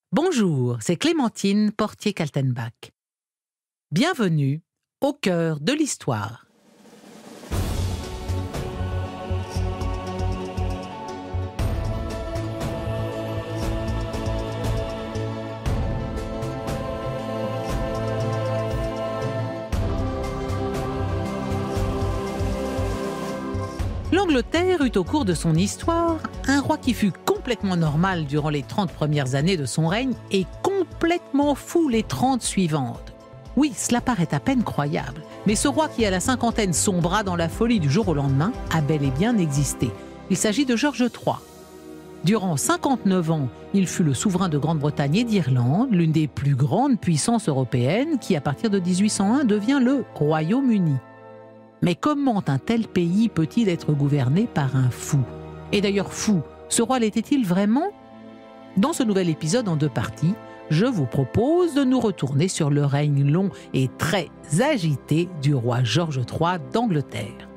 Bonjour, c'est Clémentine Portier-Kaltenbach. Bienvenue au cœur de l'histoire. L'Angleterre eut au cours de son histoire un roi qui fut complètement normal durant les 30 premières années de son règne et complètement fou les 30 suivantes. Oui, cela paraît à peine croyable, mais ce roi qui à la cinquantaine sombra dans la folie du jour au lendemain a bel et bien existé. Il s'agit de George III. Durant 59 ans, il fut le souverain de Grande-Bretagne et d'Irlande, l'une des plus grandes puissances européennes qui, à partir de 1801, devient le Royaume-Uni. Mais comment un tel pays peut-il être gouverné par un fou? Et d'ailleurs fou, ce roi l'était-il vraiment? Dans ce nouvel épisode en 2 parties, je vous propose de nous retourner sur le règne long et très agité du roi George III d'Angleterre.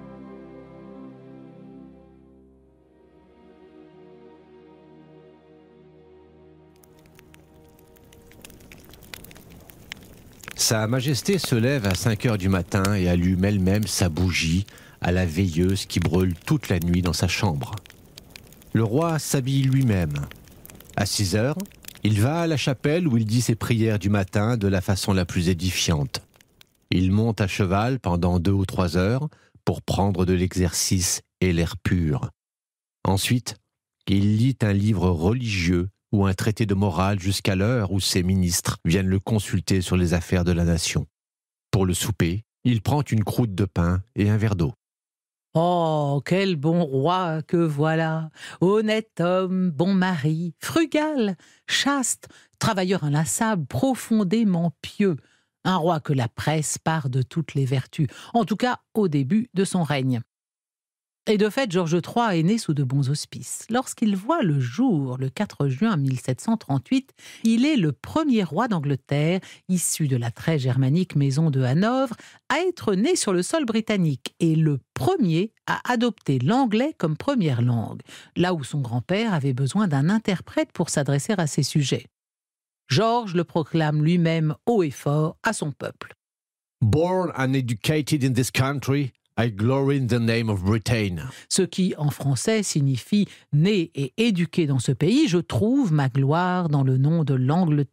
Sa Majesté se lève à 5 heures du matin et allume elle-même sa bougie à la veilleuse qui brûle toute la nuit dans sa chambre. Le roi s'habille lui-même. À 6 heures, il va à la chapelle où il dit ses prières du matin de la façon la plus édifiante. Il monte à cheval pendant 2 ou 3 heures pour prendre de l'exercice et l'air pur. Ensuite, il lit un livre religieux ou un traité de morale jusqu'à l'heure où ses ministres viennent le consulter sur les affaires de la nation. Pour le souper, il prend une croûte de pain et un verre d'eau. Oh, quel bon roi que voilà! Honnête homme, bon mari, frugal, chaste, travailleur inlassable, profondément pieux. Un roi que la presse part de toutes les vertus, en tout cas au début de son règne. Et de fait, George III est né sous de bons auspices. Lorsqu'il voit le jour, le 4 juin 1738, il est le premier roi d'Angleterre, issu de la très germanique maison de Hanovre, à être né sur le sol britannique et le premier à adopter l'anglais comme première langue, là où son grand-père avait besoin d'un interprète pour s'adresser à ses sujets. George le proclame lui-même haut et fort à son peuple. Born and educated in this country, I glory in the name of Britain. Ce qui, en français, signifie « né et éduqué dans ce pays, je trouve ma gloire dans le nom de l'Angleterre ».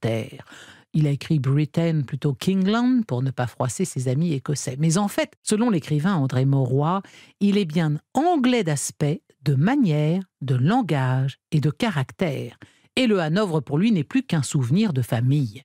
Il a écrit Britain plutôt qu'England pour ne pas froisser ses amis écossais. Mais en fait, selon l'écrivain André Mauroy, il est bien anglais d'aspect, de manière, de langage et de caractère. Et le Hanovre pour lui n'est plus qu'un souvenir de famille.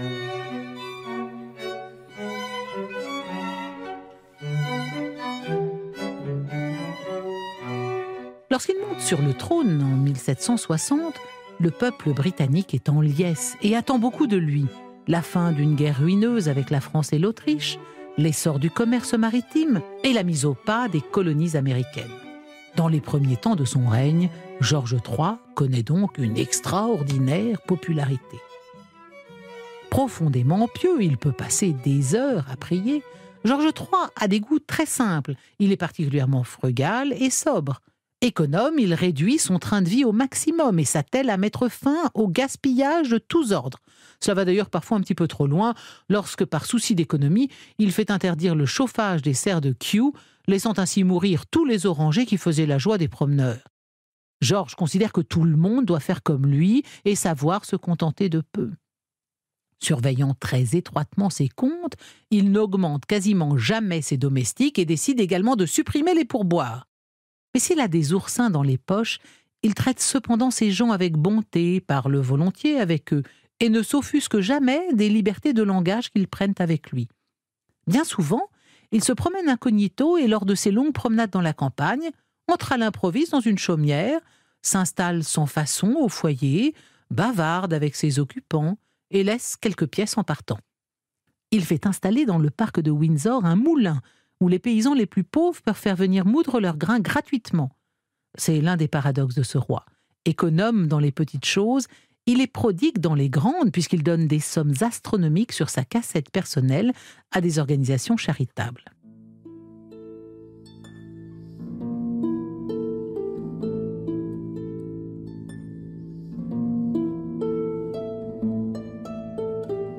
Lorsqu'il monte sur le trône en 1760, le peuple britannique est en liesse et attend beaucoup de lui. La fin d'une guerre ruineuse avec la France et l'Autriche, l'essor du commerce maritime et la mise au pas des colonies américaines. Dans les premiers temps de son règne, George III connaît donc une extraordinaire popularité. Profondément pieux, il peut passer des heures à prier. George III a des goûts très simples. Il est particulièrement frugal et sobre. Économe, il réduit son train de vie au maximum et s'attelle à mettre fin au gaspillage de tous ordres. Cela va d'ailleurs parfois un petit peu trop loin lorsque, par souci d'économie, il fait interdire le chauffage des serres de Kew, laissant ainsi mourir tous les orangers qui faisaient la joie des promeneurs. George considère que tout le monde doit faire comme lui et savoir se contenter de peu. Surveillant très étroitement ses comptes, il n'augmente quasiment jamais ses domestiques et décide également de supprimer les pourboires. Mais s'il a des oursins dans les poches, il traite cependant ces gens avec bonté, parle volontiers avec eux et ne s'offusque jamais des libertés de langage qu'ils prennent avec lui. Bien souvent, il se promène incognito et lors de ses longues promenades dans la campagne, entre à l'improviste dans une chaumière, s'installe sans façon au foyer, bavarde avec ses occupants et laisse quelques pièces en partant. Il fait installer dans le parc de Windsor un moulin où les paysans les plus pauvres peuvent faire venir moudre leurs grains gratuitement. C'est l'un des paradoxes de ce roi. Économe dans les petites choses, il est prodigue dans les grandes puisqu'il donne des sommes astronomiques sur sa cassette personnelle à des organisations charitables.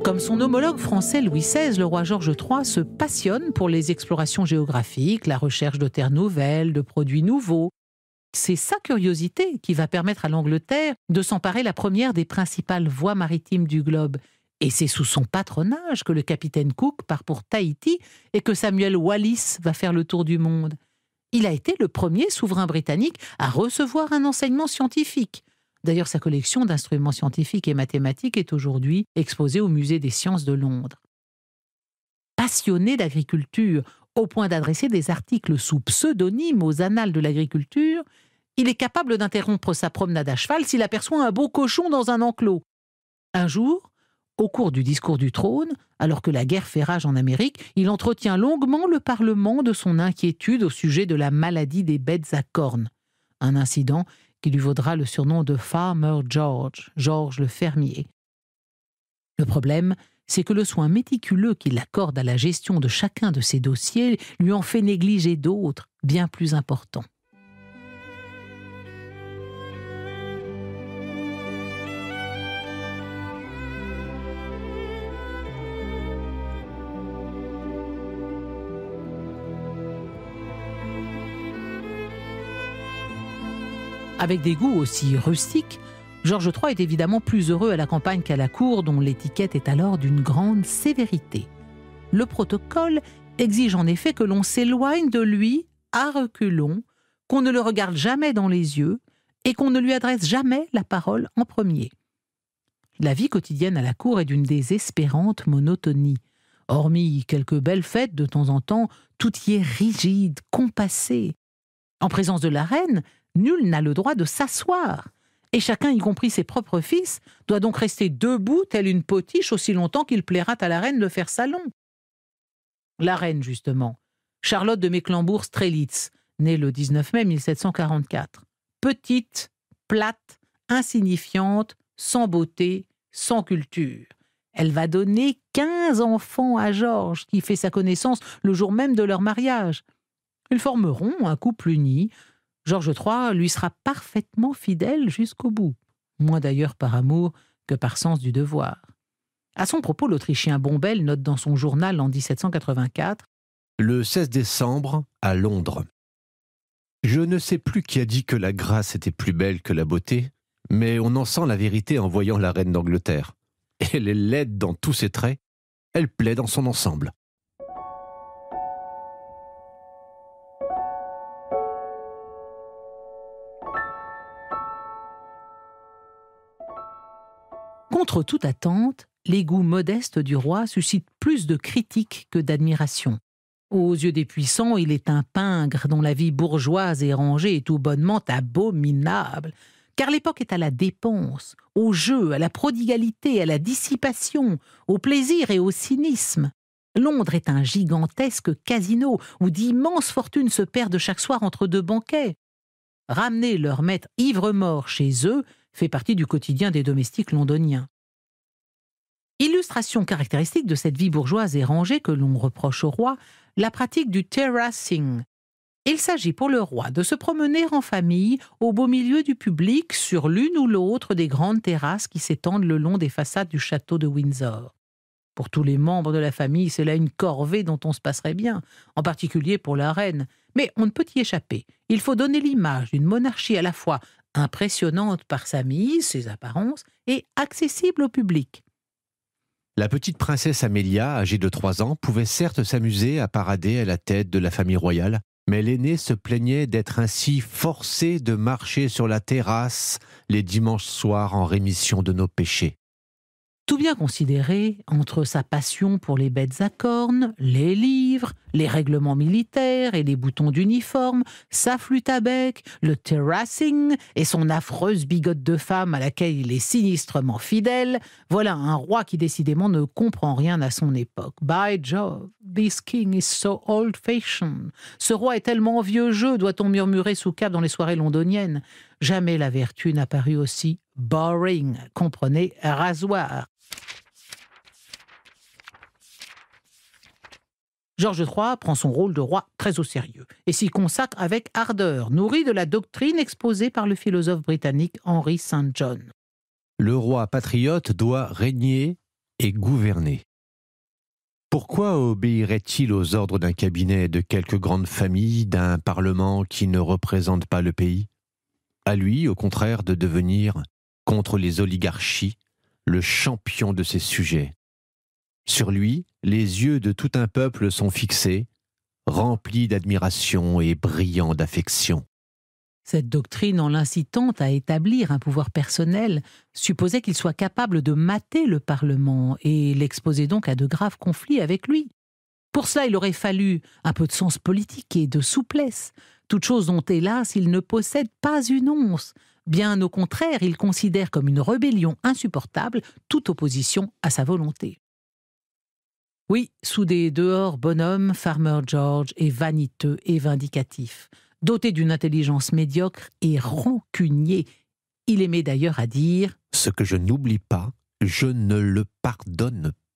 Comme son homologue français Louis XVI, le roi George III se passionne pour les explorations géographiques, la recherche de terres nouvelles, de produits nouveaux. C'est sa curiosité qui va permettre à l'Angleterre de s'emparer la première des principales voies maritimes du globe. Et c'est sous son patronage que le capitaine Cook part pour Tahiti et que Samuel Wallis va faire le tour du monde. Il a été le premier souverain britannique à recevoir un enseignement scientifique. D'ailleurs, sa collection d'instruments scientifiques et mathématiques est aujourd'hui exposée au Musée des sciences de Londres. Passionné d'agriculture, au point d'adresser des articles sous pseudonyme aux Annales de l'agriculture, il est capable d'interrompre sa promenade à cheval s'il aperçoit un beau cochon dans un enclos. Un jour, au cours du discours du trône, alors que la guerre fait rage en Amérique, il entretient longuement le Parlement de son inquiétude au sujet de la maladie des bêtes à cornes. Un incident qui lui vaudra le surnom de Farmer George, George le fermier. Le problème, c'est que le soin méticuleux qu'il accorde à la gestion de chacun de ses dossiers lui en fait négliger d'autres, bien plus importants. Avec des goûts aussi rustiques, George III est évidemment plus heureux à la campagne qu'à la cour, dont l'étiquette est alors d'une grande sévérité. Le protocole exige en effet que l'on s'éloigne de lui à reculons, qu'on ne le regarde jamais dans les yeux et qu'on ne lui adresse jamais la parole en premier. La vie quotidienne à la cour est d'une désespérante monotonie. Hormis quelques belles fêtes de temps en temps, tout y est rigide, compassé. En présence de la reine, nul n'a le droit de s'asseoir. Et chacun, y compris ses propres fils, doit donc rester debout telle une potiche aussi longtemps qu'il plaira à la reine de faire salon. La reine, justement, Charlotte de Mecklembourg-Strelitz, née le 19 mai 1744. Petite, plate, insignifiante, sans beauté, sans culture. Elle va donner 15 enfants à Georges, qui fait sa connaissance le jour même de leur mariage. Ils formeront un couple uni. George III lui sera parfaitement fidèle jusqu'au bout, moins d'ailleurs par amour que par sens du devoir. À son propos, l'Autrichien Bombel note dans son journal en 1784 « Le 16 décembre, à Londres. Je ne sais plus qui a dit que la grâce était plus belle que la beauté, mais on en sent la vérité en voyant la reine d'Angleterre. Elle est laide dans tous ses traits, elle plaît dans son ensemble. » Contre toute attente, les goûts modestes du roi suscitent plus de critiques que d'admiration. Aux yeux des puissants, il est un pingre dont la vie bourgeoise et rangée est tout bonnement abominable, car l'époque est à la dépense, au jeu, à la prodigalité, à la dissipation, au plaisir et au cynisme. Londres est un gigantesque casino où d'immenses fortunes se perdent chaque soir entre deux banquets. Ramener leur maître ivre-mort chez eux fait partie du quotidien des domestiques londoniens. Illustration caractéristique de cette vie bourgeoise et rangée que l'on reproche au roi, la pratique du terracing. Il s'agit pour le roi de se promener en famille au beau milieu du public sur l'une ou l'autre des grandes terrasses qui s'étendent le long des façades du château de Windsor. Pour tous les membres de la famille, c'est là une corvée dont on se passerait bien, en particulier pour la reine. Mais on ne peut y échapper. Il faut donner l'image d'une monarchie à la fois impressionnante par sa mise, ses apparences, et accessible au public. La petite princesse Amelia, âgée de 3 ans, pouvait certes s'amuser à parader à la tête de la famille royale, mais l'aînée se plaignait d'être ainsi forcée de marcher sur la terrasse les dimanches soirs en rémission de nos péchés. Tout bien considéré, entre sa passion pour les bêtes à cornes, les livres, les règlements militaires et les boutons d'uniforme, sa flûte à bec, le terracing et son affreuse bigote de femme à laquelle il est sinistrement fidèle, voilà un roi qui décidément ne comprend rien à son époque. By Jove, this king is so old-fashioned. Ce roi est tellement vieux jeu, doit-on murmurer sous cap dans les soirées londoniennes. Jamais la vertu n'a paru aussi boring, comprenez, rasoir. George III prend son rôle de roi très au sérieux et s'y consacre avec ardeur, nourri de la doctrine exposée par le philosophe britannique Henry St. John. Le roi patriote doit régner et gouverner. Pourquoi obéirait-il aux ordres d'un cabinet, de quelques grandes familles, d'un parlement qui ne représente pas le pays? À lui, au contraire, de devenir, contre les oligarchies, le champion de ses sujets. Sur lui, les yeux de tout un peuple sont fixés, remplis d'admiration et brillants d'affection. Cette doctrine, en l'incitant à établir un pouvoir personnel, supposait qu'il soit capable de mater le Parlement et l'exposait donc à de graves conflits avec lui. Pour cela, il aurait fallu un peu de sens politique et de souplesse, toute chose dont, hélas, il ne possède pas une once. Bien au contraire, il considère comme une rébellion insupportable toute opposition à sa volonté. Oui, sous des dehors bonhommes, Farmer George est vaniteux et vindicatif. Doté d'une intelligence médiocre et rancunier, il aimait d'ailleurs à dire « Ce que je n'oublie pas, je ne le pardonne pas ».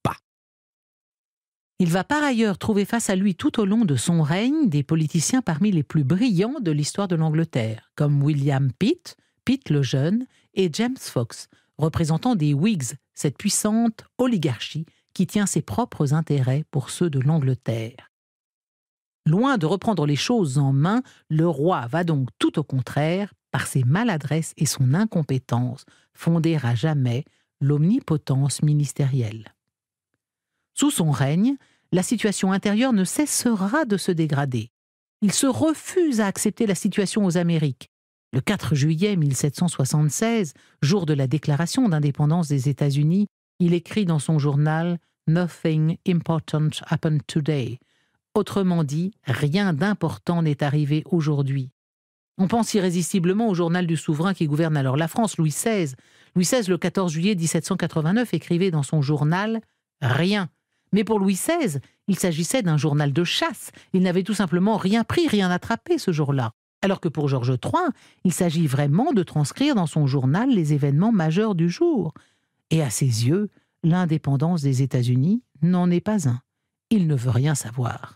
Il va par ailleurs trouver face à lui tout au long de son règne des politiciens parmi les plus brillants de l'histoire de l'Angleterre, comme William Pitt, Pitt le Jeune, et James Fox, représentant des Whigs, cette puissante oligarchie qui tient ses propres intérêts pour ceux de l'Angleterre. Loin de reprendre les choses en main, le roi va donc tout au contraire, par ses maladresses et son incompétence, fonder à jamais l'omnipotence ministérielle. Sous son règne, la situation intérieure ne cessera de se dégrader. Il se refuse à accepter la situation aux Amériques. Le 4 juillet 1776, jour de la déclaration d'indépendance des États-Unis, il écrit dans son journal « Nothing important happened today ». Autrement dit, rien d'important n'est arrivé aujourd'hui. On pense irrésistiblement au journal du souverain qui gouverne alors la France, Louis XVI. Louis XVI, le 14 juillet 1789, écrivait dans son journal « Rien ». Mais pour Louis XVI, il s'agissait d'un journal de chasse. Il n'avait tout simplement rien pris, rien attrapé ce jour-là. Alors que pour George III, il s'agit vraiment de transcrire dans son journal les événements majeurs du jour. Et à ses yeux, l'indépendance des États-Unis n'en est pas un. Il ne veut rien savoir.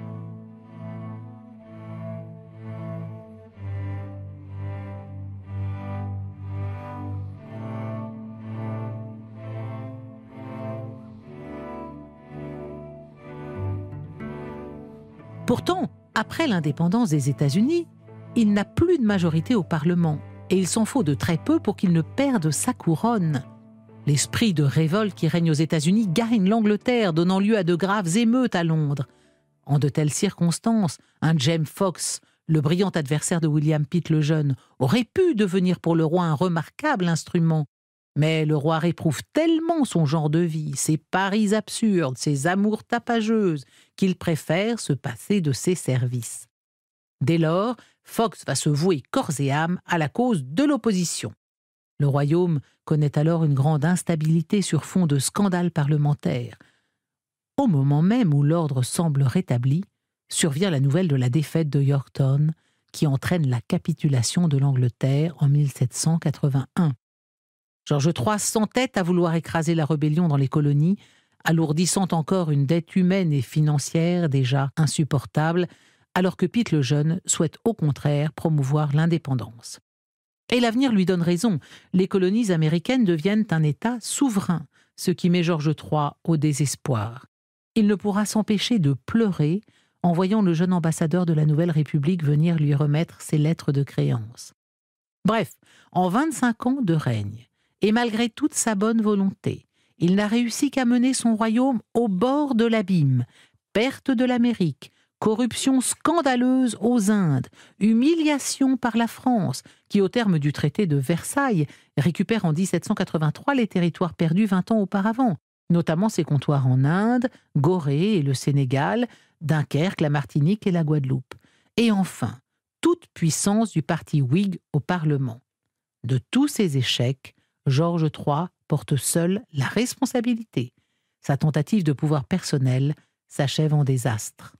Pourtant, après l'indépendance des États-Unis, il n'a plus de majorité au Parlement et il s'en faut de très peu pour qu'il ne perde sa couronne. L'esprit de révolte qui règne aux États-Unis gagne l'Angleterre, donnant lieu à de graves émeutes à Londres. En de telles circonstances, un James Fox, le brillant adversaire de William Pitt le Jeune, aurait pu devenir pour le roi un remarquable instrument. Mais le roi réprouve tellement son genre de vie, ses paris absurdes, ses amours tapageuses, qu'il préfère se passer de ses services. Dès lors, Fox va se vouer corps et âme à la cause de l'opposition. Le royaume connaît alors une grande instabilité sur fond de scandales parlementaires. Au moment même où l'ordre semble rétabli, survient la nouvelle de la défaite de Yorktown, qui entraîne la capitulation de l'Angleterre en 1781. George III s'entête à vouloir écraser la rébellion dans les colonies, alourdissant encore une dette humaine et financière déjà insupportable, alors que Pitt le Jeune souhaite au contraire promouvoir l'indépendance. Et l'avenir lui donne raison, les colonies américaines deviennent un État souverain, ce qui met George III au désespoir. Il ne pourra s'empêcher de pleurer en voyant le jeune ambassadeur de la Nouvelle République venir lui remettre ses lettres de créance. Bref, en 25 ans de règne, et malgré toute sa bonne volonté, il n'a réussi qu'à mener son royaume au bord de l'abîme. Perte de l'Amérique, corruption scandaleuse aux Indes, humiliation par la France, qui au terme du traité de Versailles récupère en 1783 les territoires perdus 20 ans auparavant, notamment ses comptoirs en Inde, Gorée et le Sénégal, Dunkerque, la Martinique et la Guadeloupe. Et enfin, toute puissance du parti Whig au Parlement. De tous ces échecs, George III porte seul la responsabilité. Sa tentative de pouvoir personnel s'achève en désastre.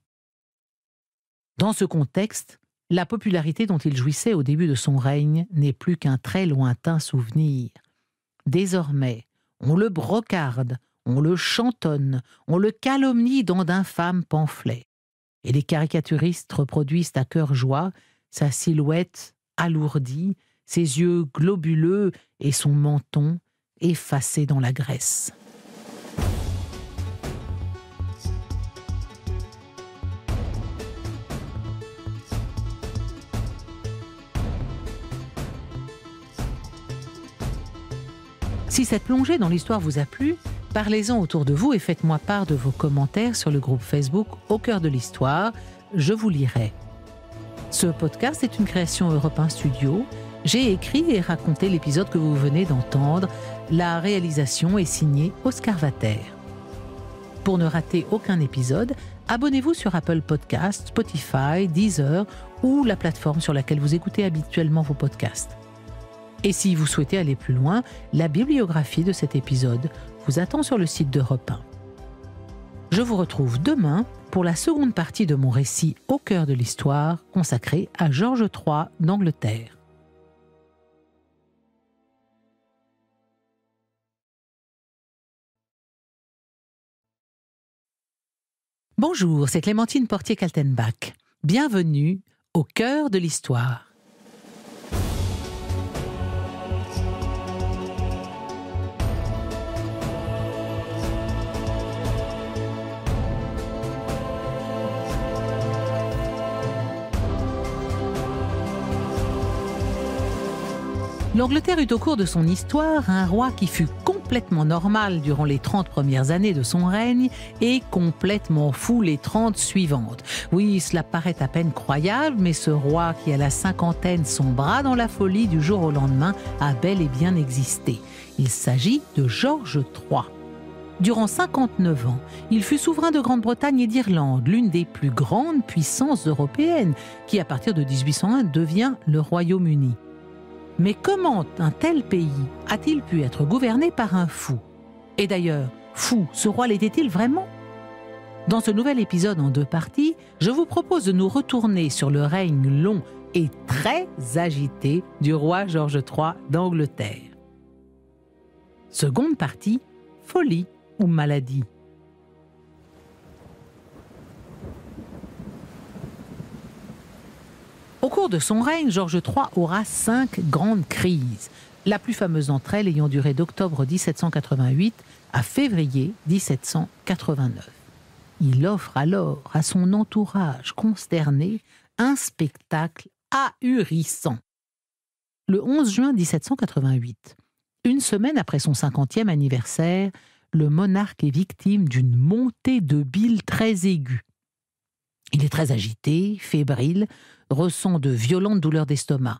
Dans ce contexte, la popularité dont il jouissait au début de son règne n'est plus qu'un très lointain souvenir. Désormais, on le brocarde, on le chantonne, on le calomnie dans d'infâmes pamphlets. Et les caricaturistes reproduisent à cœur joie sa silhouette alourdie, ses yeux globuleux et son menton effacé dans la graisse. Si cette plongée dans l'histoire vous a plu, parlez-en autour de vous et faites-moi part de vos commentaires sur le groupe Facebook Au cœur de l'histoire. Je vous lirai. Ce podcast est une création Europe 1 Studio. J'ai écrit et raconté l'épisode que vous venez d'entendre. La réalisation est signée Oscar Vater. Pour ne rater aucun épisode, abonnez-vous sur Apple Podcasts, Spotify, Deezer ou la plateforme sur laquelle vous écoutez habituellement vos podcasts. Et si vous souhaitez aller plus loin, la bibliographie de cet épisode vous attend sur le site d'Europe 1. Je vous retrouve demain pour la seconde partie de mon récit Au cœur de l'histoire consacré à George III d'Angleterre. Bonjour, c'est Clémentine Portier-Kaltenbach. Bienvenue au cœur de l'histoire. L'Angleterre eut au cours de son histoire un roi qui fut complètement normal durant les 30 premières années de son règne et complètement fou les 30 suivantes. Oui, cela paraît à peine croyable, mais ce roi qui à la cinquantaine sombra dans la folie du jour au lendemain a bel et bien existé. Il s'agit de George III. Durant 59 ans, il fut souverain de Grande-Bretagne et d'Irlande, l'une des plus grandes puissances européennes, qui à partir de 1801 devient le Royaume-Uni. Mais comment un tel pays a-t-il pu être gouverné par un fou ? Et d'ailleurs, fou, ce roi l'était-il vraiment ? Dans ce nouvel épisode en 2 parties, je vous propose de nous retourner sur le règne long et très agité du roi George III d'Angleterre. Seconde partie, folie ou maladie. Au cours de son règne, George III aura 5 grandes crises, la plus fameuse d'entre elles ayant duré d'octobre 1788 à février 1789. Il offre alors à son entourage consterné un spectacle ahurissant. Le 11 juin 1788, une semaine après son 50e anniversaire, le monarque est victime d'une montée de bile très aiguë. Il est très agité, fébrile, ressent de violentes douleurs d'estomac.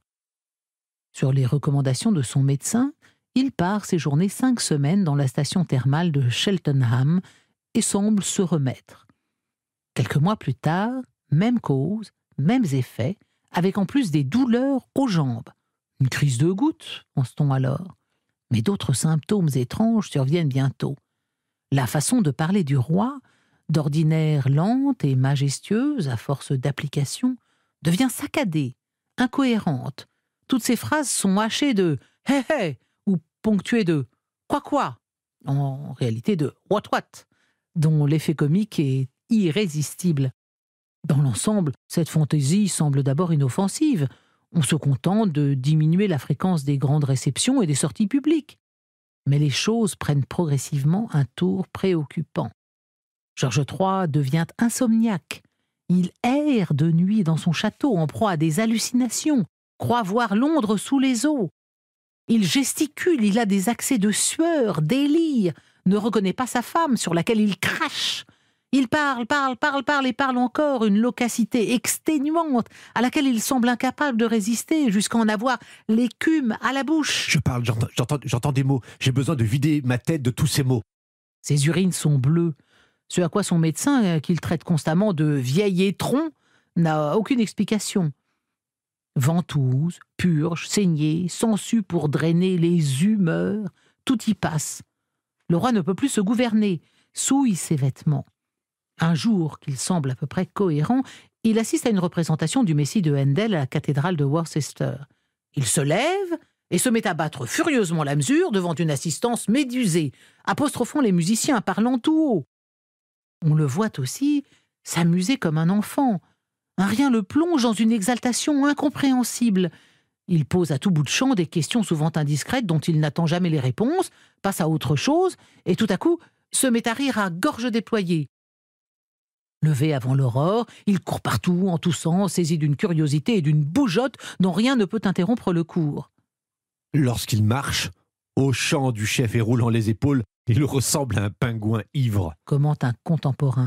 Sur les recommandations de son médecin, il part séjourner 5 semaines dans la station thermale de Cheltenham et semble se remettre. Quelques mois plus tard, même cause, mêmes effets, avec en plus des douleurs aux jambes. Une crise de goutte, pense-t-on alors. Mais d'autres symptômes étranges surviennent bientôt. La façon de parler du roi, d'ordinaire lente et majestueuse à force d'application, devient saccadée, incohérente. Toutes ces phrases sont hachées de « hé hé » ou ponctuées de « quoi », en réalité de « what », dont l'effet comique est irrésistible. Dans l'ensemble, cette fantaisie semble d'abord inoffensive. On se contente de diminuer la fréquence des grandes réceptions et des sorties publiques. Mais les choses prennent progressivement un tour préoccupant. George III devient insomniaque. Il erre de nuit dans son château en proie à des hallucinations, croit voir Londres sous les eaux. Il gesticule, il a des accès de sueur, délire, ne reconnaît pas sa femme sur laquelle il crache. Il parle et parle encore, une loquacité exténuante à laquelle il semble incapable de résister jusqu'à en avoir l'écume à la bouche. Je parle, j'entends des mots. J'ai besoin de vider ma tête de tous ces mots. Ses urines sont bleues. Ce à quoi son médecin, qu'il traite constamment de vieil étron, n'a aucune explication. Ventouses, purges, saignées, sangsues pour drainer les humeurs, tout y passe. Le roi ne peut plus se gouverner, souille ses vêtements. Un jour qu'il semble à peu près cohérent, il assiste à une représentation du Messie de Handel à la cathédrale de Worcester. Il se lève et se met à battre furieusement la mesure devant une assistance médusée, apostrophant les musiciens, parlant tout haut. On le voit aussi s'amuser comme un enfant. Un rien le plonge dans une exaltation incompréhensible. Il pose à tout bout de champ des questions souvent indiscrètes dont il n'attend jamais les réponses, passe à autre chose, et tout à coup se met à rire à gorge déployée. Levé avant l'aurore, il court partout en toussant, saisi d'une curiosité et d'une bougeotte dont rien ne peut interrompre le cours. Lorsqu'il marche, Au chant du chef et roulant les épaules, il ressemble à un pingouin ivre. Commente un contemporain.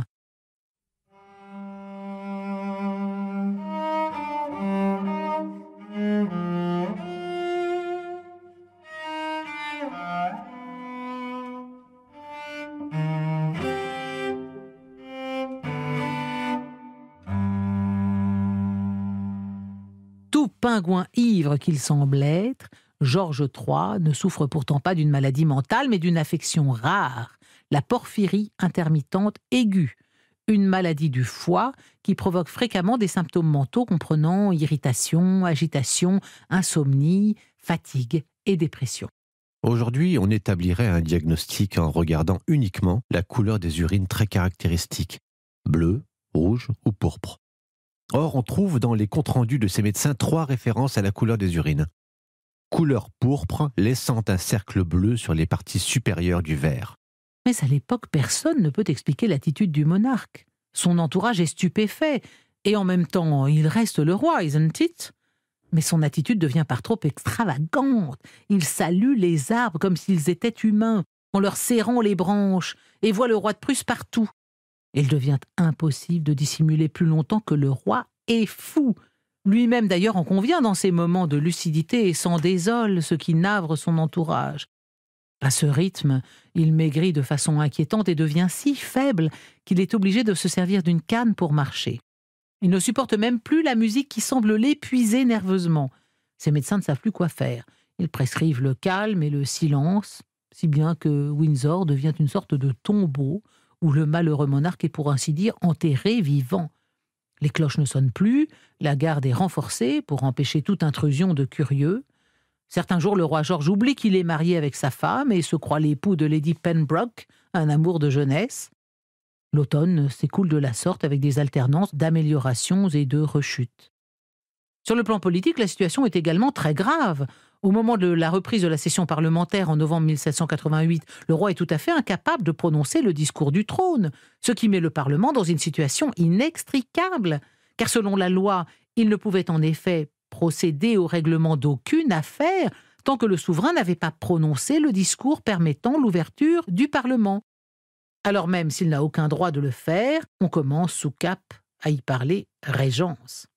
Tout pingouin ivre qu'il semble être, Georges III ne souffre pourtant pas d'une maladie mentale, mais d'une affection rare, la porphyrie intermittente aiguë, une maladie du foie qui provoque fréquemment des symptômes mentaux comprenant irritation, agitation, insomnie, fatigue et dépression. Aujourd'hui, on établirait un diagnostic en regardant uniquement la couleur des urines très caractéristique, bleu, rouge ou pourpre. Or, on trouve dans les comptes rendus de ces médecins 3 références à la couleur des urines. Couleur pourpre laissant un cercle bleu sur les parties supérieures du verre. Mais à l'époque, personne ne peut expliquer l'attitude du monarque. Son entourage est stupéfait, et en même temps, il reste le roi, isn't it? Mais son attitude devient par trop extravagante. Il salue les arbres comme s'ils étaient humains, en leur serrant les branches, et voit le roi de Prusse partout. Il devient impossible de dissimuler plus longtemps que le roi est fou. Lui-même d'ailleurs en convient dans ses moments de lucidité et s'en désole, ce qui navre son entourage. À ce rythme, il maigrit de façon inquiétante et devient si faible qu'il est obligé de se servir d'une canne pour marcher. Il ne supporte même plus la musique qui semble l'épuiser nerveusement. Ses médecins ne savent plus quoi faire. Ils prescrivent le calme et le silence, si bien que Windsor devient une sorte de tombeau où le malheureux monarque est pour ainsi dire enterré vivant. Les cloches ne sonnent plus, la garde est renforcée pour empêcher toute intrusion de curieux. Certains jours, le roi George oublie qu'il est marié avec sa femme et se croit l'époux de Lady Pembroke, un amour de jeunesse. L'automne s'écoule de la sorte avec des alternances d'améliorations et de rechutes. Sur le plan politique, la situation est également très grave. Au moment de la reprise de la session parlementaire en novembre 1788, le roi est tout à fait incapable de prononcer le discours du trône, ce qui met le Parlement dans une situation inextricable, car selon la loi, il ne pouvait en effet procéder au règlement d'aucune affaire tant que le souverain n'avait pas prononcé le discours permettant l'ouverture du Parlement. Alors même s'il n'a aucun droit de le faire, on commence sous cap à y parler régence.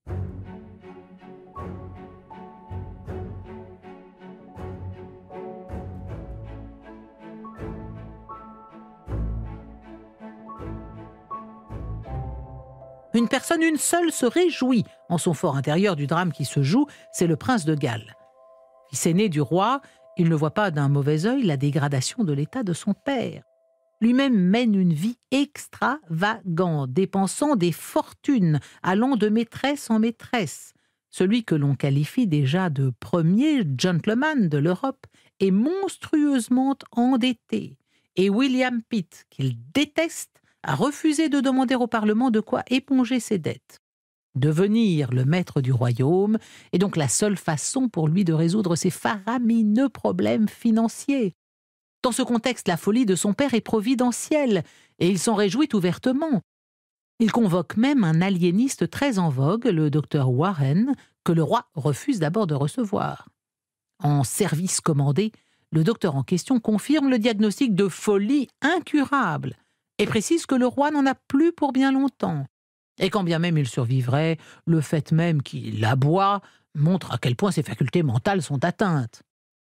Une personne, une seule, se réjouit en son fort intérieur du drame qui se joue, c'est le prince de Galles. Fils aîné du roi, il ne voit pas d'un mauvais œil la dégradation de l'état de son père. Lui-même mène une vie extravagante, dépensant des fortunes, allant de maîtresse en maîtresse. Celui que l'on qualifie déjà de premier gentleman de l'Europe est monstrueusement endetté. Et William Pitt, qu'il déteste, a refusé de demander au Parlement de quoi éponger ses dettes. Devenir le maître du royaume est donc la seule façon pour lui de résoudre ses faramineux problèmes financiers. Dans ce contexte, la folie de son père est providentielle et il s'en réjouit ouvertement. Il convoque même un aliéniste très en vogue, le docteur Warren, que le roi refuse d'abord de recevoir. En service commandé, le docteur en question confirme le diagnostic de folie incurable et précise que le roi n'en a plus pour bien longtemps. Et quand bien même il survivrait, le fait même qu'il aboie montre à quel point ses facultés mentales sont atteintes.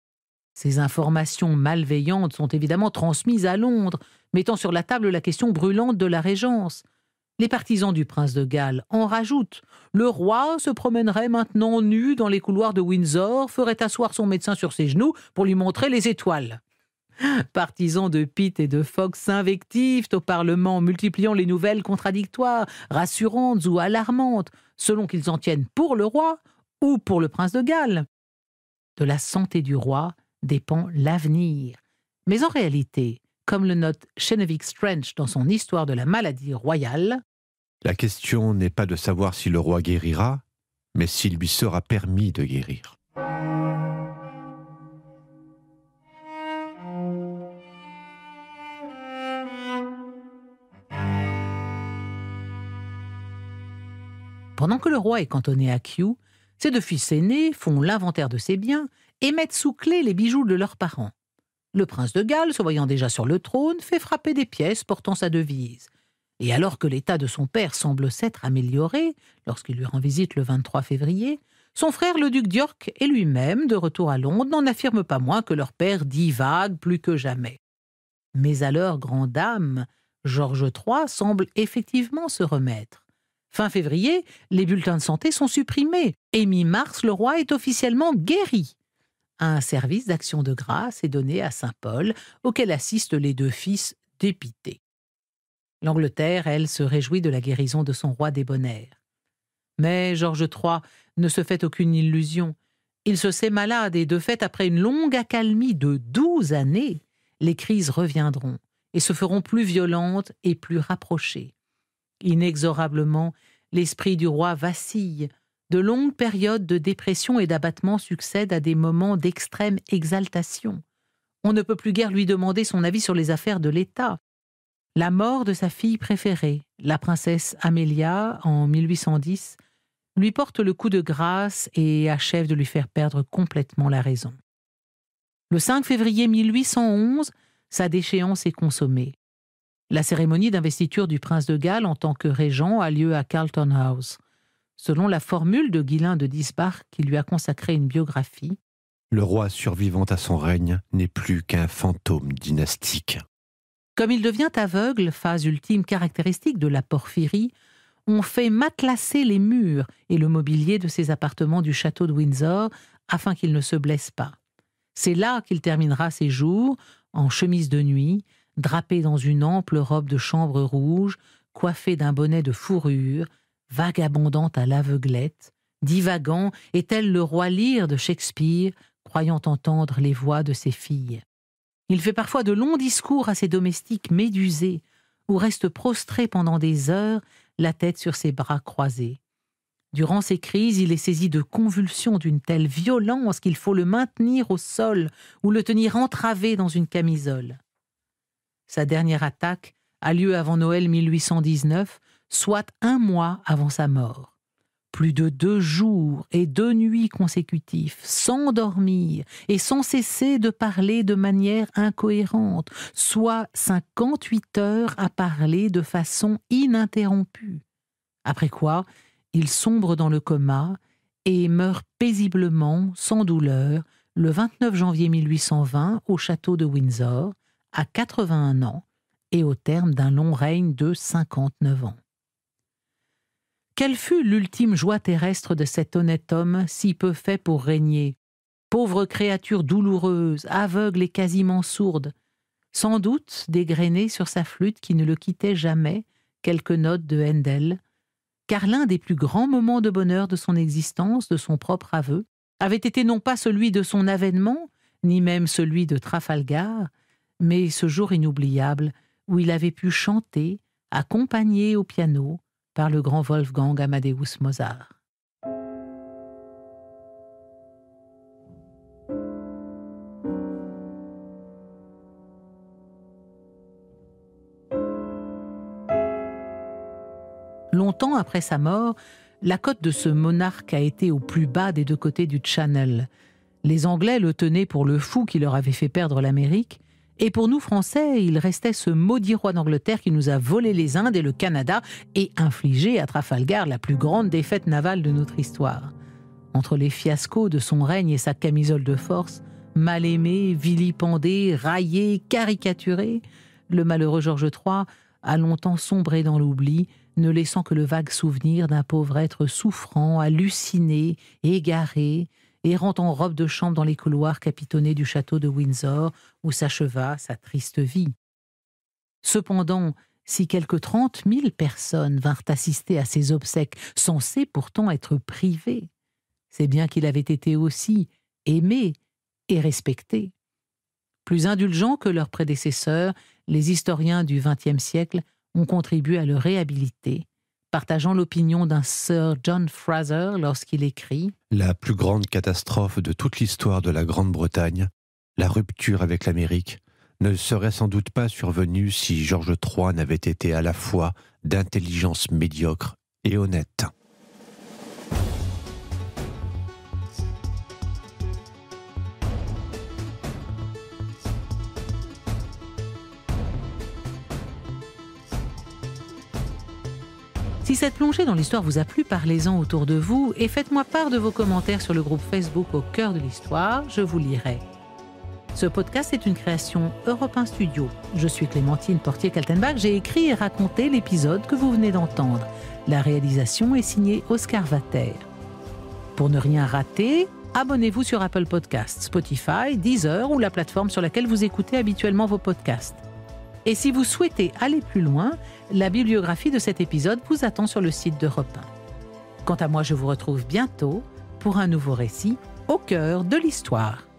Ces informations malveillantes sont évidemment transmises à Londres, mettant sur la table la question brûlante de la régence. Les partisans du prince de Galles en rajoutent. Le roi se promènerait maintenant nu dans les couloirs de Windsor, ferait asseoir son médecin sur ses genoux pour lui montrer les étoiles. Partisans de Pitt et de Fox s'invectivent au Parlement, multipliant les nouvelles contradictoires, rassurantes ou alarmantes, selon qu'ils en tiennent pour le roi ou pour le prince de Galles. De la santé du roi dépend l'avenir. Mais en réalité, comme le note Chenevix Strange dans son Histoire de la maladie royale, la question n'est pas de savoir si le roi guérira, mais s'il lui sera permis de guérir. Pendant que le roi est cantonné à Kew, ses 2 fils aînés font l'inventaire de ses biens et mettent sous clé les bijoux de leurs parents. Le prince de Galles, se voyant déjà sur le trône, fait frapper des pièces portant sa devise. Et alors que l'état de son père semble s'être amélioré, lorsqu'il lui rend visite le 23 février, son frère le duc d'York et lui-même, de retour à Londres, n'en affirment pas moins que leur père divague plus que jamais. Mais à leur grande dame, Georges III semble effectivement se remettre. Fin février, les bulletins de santé sont supprimés et mi-mars, le roi est officiellement guéri. Un service d'action de grâce est donné à Saint-Paul, auquel assistent les deux fils dépités. L'Angleterre, elle, se réjouit de la guérison de son roi débonnaire. Mais Georges III ne se fait aucune illusion. Il se sait malade et, de fait, après une longue accalmie de 12 années, les crises reviendront et se feront plus violentes et plus rapprochées. Inexorablement, l'esprit du roi vacille. De longues périodes de dépression et d'abattement succèdent à des moments d'extrême exaltation. On ne peut plus guère lui demander son avis sur les affaires de l'État. La mort de sa fille préférée, la princesse Amélia, en 1810, lui porte le coup de grâce et achève de lui faire perdre complètement la raison. Le 5 février 1811, sa déchéance est consommée. La cérémonie d'investiture du prince de Galles en tant que régent a lieu à Carlton House. Selon la formule de Guylain de Disbach qui lui a consacré une biographie, le roi survivant à son règne n'est plus qu'un fantôme dynastique. Comme il devient aveugle, phase ultime caractéristique de la porphyrie, on fait matelasser les murs et le mobilier de ses appartements du château de Windsor afin qu'il ne se blesse pas. C'est là qu'il terminera ses jours, en chemise de nuit, drapé dans une ample robe de chambre rouge, coiffé d'un bonnet de fourrure, vagabondant à l'aveuglette, divagant et tel le roi Lear de Shakespeare, croyant entendre les voix de ses filles. Il fait parfois de longs discours à ses domestiques médusés, ou reste prostré pendant des heures, la tête sur ses bras croisés. Durant ces crises, il est saisi de convulsions d'une telle violence qu'il faut le maintenir au sol ou le tenir entravé dans une camisole. Sa dernière attaque a lieu avant Noël 1819, soit 1 mois avant sa mort. Plus de 2 jours et 2 nuits consécutifs, sans dormir et sans cesser de parler de manière incohérente, soit 58 heures à parler de façon ininterrompue. Après quoi, il sombre dans le coma et meurt paisiblement, sans douleur, le 29 janvier 1820 au château de Windsor, à 81 ans et au terme d'un long règne de 59 ans. Quelle fut l'ultime joie terrestre de cet honnête homme si peu fait pour régner? Pauvre créature douloureuse, aveugle et quasiment sourde, sans doute dégrainée sur sa flûte qui ne le quittait jamais, quelques notes de Handel, car l'un des plus grands moments de bonheur de son existence, de son propre aveu, avait été non pas celui de son avènement, ni même celui de Trafalgar, mais ce jour inoubliable où il avait pu chanter, accompagné au piano, par le grand Wolfgang Amadeus Mozart. Longtemps après sa mort, la cote de ce monarque a été au plus bas des 2 côtés du Channel. Les Anglais le tenaient pour le fou qui leur avait fait perdre l'Amérique, et pour nous Français, il restait ce maudit roi d'Angleterre qui nous a volé les Indes et le Canada et infligé à Trafalgar la plus grande défaite navale de notre histoire. Entre les fiascos de son règne et sa camisole de force, mal aimé, vilipendé, raillé, caricaturé, le malheureux Georges III a longtemps sombré dans l'oubli, ne laissant que le vague souvenir d'un pauvre être souffrant, halluciné, égaré, errant en robe de chambre dans les couloirs capitonnés du château de Windsor, où s'acheva sa triste vie. Cependant, si quelque 30 000 personnes vinrent assister à ses obsèques, censées pourtant être privées, c'est bien qu'il avait été aussi aimé et respecté. Plus indulgents que leurs prédécesseurs, les historiens du XXe siècle ont contribué à le réhabiliter, partageant l'opinion d'un Sir John Fraser lorsqu'il écrit « La plus grande catastrophe de toute l'histoire de la Grande-Bretagne, la rupture avec l'Amérique, ne serait sans doute pas survenue si Georges III n'avait été à la fois d'intelligence médiocre et honnête. » Si cette plongée dans l'histoire vous a plu, parlez-en autour de vous et faites-moi part de vos commentaires sur le groupe Facebook Au cœur de l'histoire, je vous lirai. Ce podcast est une création Europe 1 Studio. Je suis Clémentine Portier-Kaltenbach, j'ai écrit et raconté l'épisode que vous venez d'entendre. La réalisation est signée Oscar Vater. Pour ne rien rater, abonnez-vous sur Apple Podcasts, Spotify, Deezer ou la plateforme sur laquelle vous écoutez habituellement vos podcasts. Et si vous souhaitez aller plus loin, la bibliographie de cet épisode vous attend sur le site d'Europe 1. Quant à moi, je vous retrouve bientôt pour un nouveau récit au cœur de l'histoire.